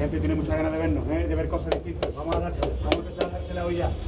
gente tiene muchas ganas de vernos, de ver cosas distintas. Vamos a dársela, vamos a empezar a dársela hoy ya.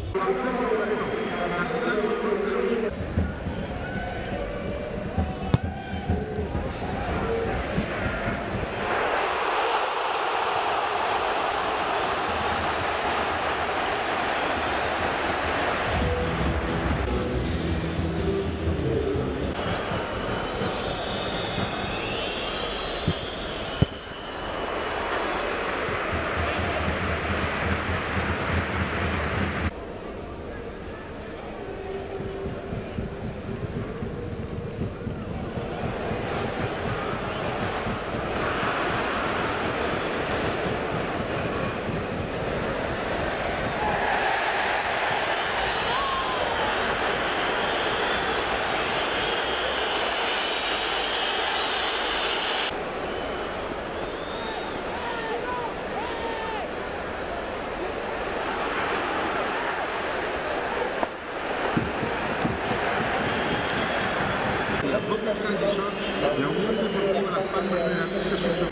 La Unión Deportiva Las Palmas de García.